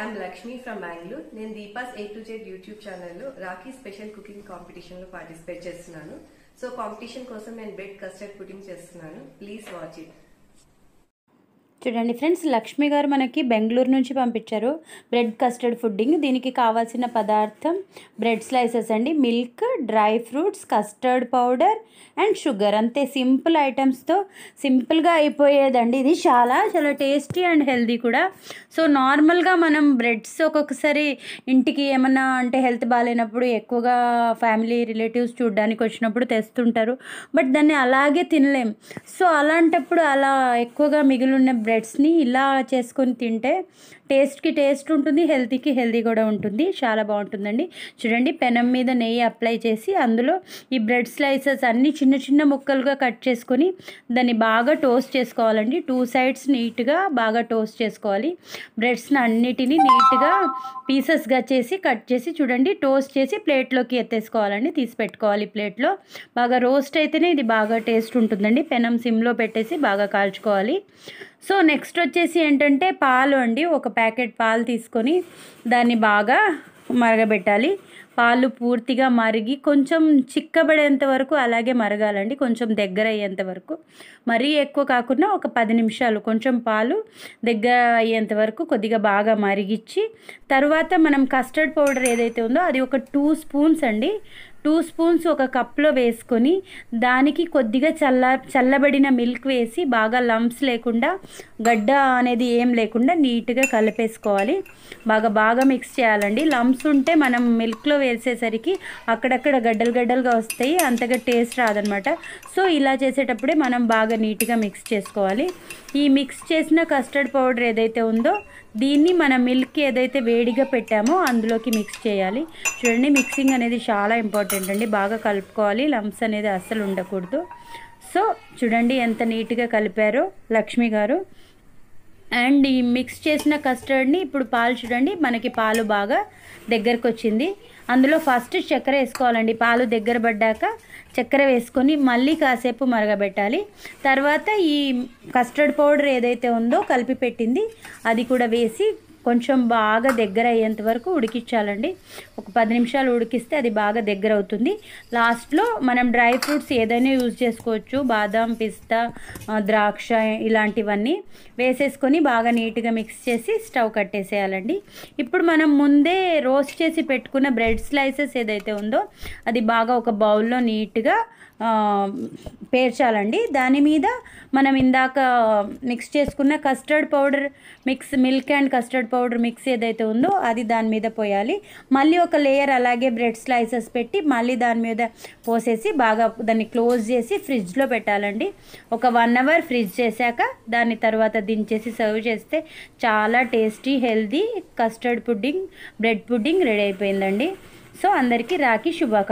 I'm Lakshmi from Bengaluru. నేను Deepa's A to Z YouTube ఛానల్లో Rakhi special cooking competition లో పార్టిసిపేట్ చేస్తున్నాను. సో కాంపిటీషన్ కోసం నేను బ్రెడ్ కస్టర్డ్ పుడింగ్ చేస్తున్నాను. Please watch it. చూడండి ఫ్రెండ్స్, లక్ష్మి గారు మనకి బెంగళూరు నుంచి పంపించారు బ్రెడ్ కస్టర్డ్ పుడ్డింగ్. దీనికి కావాల్సిన పదార్థం బ్రెడ్ స్లైసెస్ అండి, milk, dry fruits, custard powder and sugar. అంతే, సింపుల్ ఐటమ్స్తో సింపుల్గా అయిపోయేదండి. ఇది చాలా చాలా టేస్టీ అండ్ హెల్దీ కూడా. సో నార్మల్గా మనం బ్రెడ్స్ ఒక్కొక్కసారి ఇంటికి ఏమన్నా అంటే హెల్త్ బాగాలేనప్పుడు ఎక్కువగా ఫ్యామిలీ రిలేటివ్స్ చూడడానికి వచ్చినప్పుడు తెస్తుంటారు, బట్ దాన్ని అలాగే తినలేం. సో అలాంటప్పుడు అలా ఎక్కువగా మిగిలిన బ్రెడ్స్ని ఇలా చేసుకొని తింటే టేస్ట్కి టేస్ట్ ఉంటుంది, హెల్తీకి హెల్తీ కూడా ఉంటుంది. చాలా బాగుంటుందండి. చూడండి, పెనం మీద నెయ్యి అప్లై చేసి అందులో ఈ బ్రెడ్ స్లైసెస్ అన్నీ చిన్న చిన్న ముక్కలుగా కట్ చేసుకొని దాన్ని బాగా టోస్ట్ చేసుకోవాలండి. 2 sides నీట్గా బాగా టోస్ట్ చేసుకోవాలి. బ్రెడ్స్ని అన్నిటినీ నీట్గా పీసెస్గా చేసి కట్ చేసి చూడండి టోస్ట్ చేసి ప్లేట్లోకి ఎత్తేసుకోవాలండి. తీసి పెట్టుకోవాలి ప్లేట్లో. బాగా రోస్ట్ అయితేనే ఇది బాగా టేస్ట్ ఉంటుందండి. పెనం సిమ్లో పెట్టేసి బాగా కాల్చుకోవాలి. సో నెక్స్ట్ వచ్చేసి ఏంటంటే పాలు అండి. ఒక ప్యాకెట్ పాలు తీసుకొని దాన్ని బాగా మరగబెట్టాలి. పాలు పూర్తిగా మరిగి కొంచెం చిక్కబడేంత వరకు అలాగే మరగాలండి, కొంచెం దగ్గర అయ్యేంత వరకు. మరీ ఎక్కువ కాకుండా ఒక 10 నిమిషాలు కొంచెం పాలు దగ్గర అయ్యేంత వరకు కొద్దిగా బాగా మరిగించి తర్వాత మనం కస్టర్డ్ పౌడర్ ఏదైతే ఉందో అది ఒక 2 స్పూన్స్ అండి, 2 స్పూన్స్ ఒక కప్లో వేసుకొని దానికి కొద్దిగా చల్లబడిన మిల్క్ వేసి బాగా లంప్స్ లేకుండా, గడ్డ అనేది ఏం లేకుండా నీట్గా కలిపేసుకోవాలి. బాగా మిక్స్ చేయాలండి. లంప్స్ ఉంటే మనం మిల్క్లో వేసేసరికి అక్కడక్కడ గడ్డలుగా వస్తాయి, అంతగా టేస్ట్ రాదనమాట. సో ఇలా చేసేటప్పుడే మనం బాగా నీట్గా మిక్స్ చేసుకోవాలి. ఈ మిక్స్ చేసిన కస్టర్డ్ పౌడర్ ఏదైతే ఉందో దీన్ని మనం మిల్క్ ఏదైతే వేడిగా పెట్టామో అందులోకి మిక్స్ చేయాలి. చూడండి, మిక్సింగ్ అనేది చాలా ఇంపార్టెంట్ అండి. బాగా కలుపుకోవాలి, లంప్స్ అనేది అస్సలు ఉండకూడదు. సో చూడండి ఎంత నీట్గా కలిపారో లక్ష్మి గారు. అండ్ ఈ మిక్స్ చేసిన కస్టర్డ్ని ఇప్పుడు పాలు చూడండి, మనకి పాలు బాగా దగ్గరకు వచ్చింది. అందులో ఫస్ట్ చక్కెర వేసుకోవాలండి. పాలు దగ్గర పడ్డాక చక్కెర వేసుకొని మళ్ళీ కాసేపు మరగబెట్టాలి. తర్వాత ఈ కస్టర్డ్ పౌడర్ ఏదైతే ఉందో కలిపి పెట్టింది అది కూడా వేసి కొంచెం బాగా దగ్గర అయ్యేంత వరకు ఉడికించాలండి. ఒక 10 నిమిషాలు ఉడికిస్తే అది బాగా దగ్గర అవుతుంది. లాస్ట్లో మనం డ్రై ఫ్రూట్స్ ఏదైనా యూజ్ చేసుకోవచ్చు, బాదం, పిస్తా, ద్రాక్ష ఇలాంటివన్నీ వేసేసుకొని బాగా నీట్గా మిక్స్ చేసి స్టవ్ కట్టేసేయాలండి. ఇప్పుడు మనం ముందే రోస్ట్ చేసి పెట్టుకున్న బ్రెడ్ స్లైసెస్ ఏదైతే ఉందో అది బాగా ఒక బౌల్లో నీట్గా పేర్చాలండి. దాని మీద మనం ఇందాక మిక్స్ చేసుకున్న custard powder milk and custard powder mix ఏదైతే ఉందో అది దాని మీద పోయాలి. మళ్ళీ ఒక లేయర్ అలాగే బ్రెడ్ స్లైసెస్ పెట్టి మళ్ళీ దాని మీద పోసేసి బాగా దాన్ని క్లోజ్ చేసి ఫ్రిడ్జ్లో పెట్టాలండి. ఒక 1 hour ఫ్రిడ్జ్ చేశాక దాని తర్వాత దించేసి సర్వ్ చేస్తే చాలా tasty healthy custard pudding, bread pudding ready అయిపోయిందండి. సో అందరికీ రాఖీ శుభాకాంక్షలు.